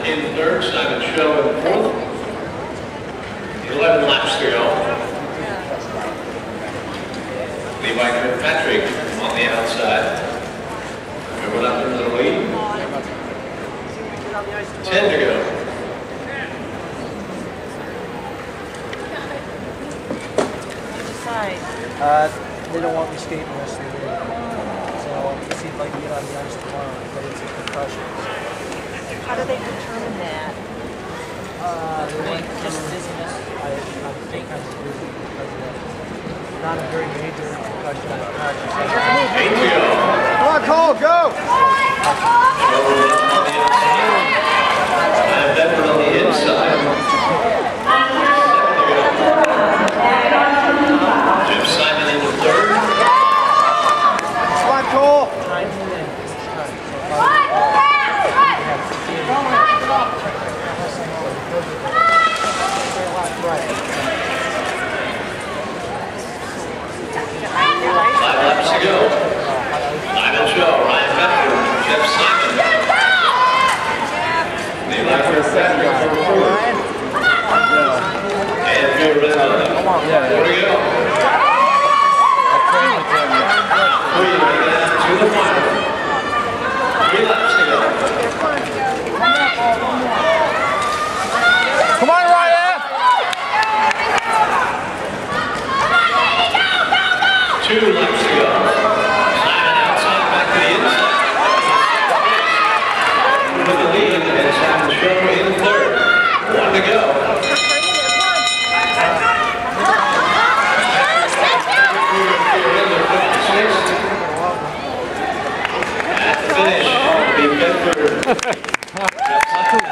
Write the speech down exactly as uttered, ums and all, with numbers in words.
in third, Simon Show in fourth. eleven laps to go. Levi Kirkpatrick on the outside. Moving up into the lead. ten to go. Uh, they don't want me skating the rest of the day. So I'll see if I can get on the ice tomorrow, but it's a concussion. How do they determine that? Uh, they like just dizziness. I, I think I'm dizzy because of that. Not a very major concussion. Eight to go. Come on, Cole, go! Ryan Bedford on the inside. Jeff Simon in the third. Come on, Cole! Five laps to go. Simon Show, Ryan Bedford, Jeff Simon. Levi Kirkpatrick for fourth. And Joe Redmond. Four to go. Three to get to the final. Three laps to go. Come on, Ryan! Two laps to go. Simon outside, back to the inside. With the lead, and Simon Show in third. One to go. At the finish, the Bedford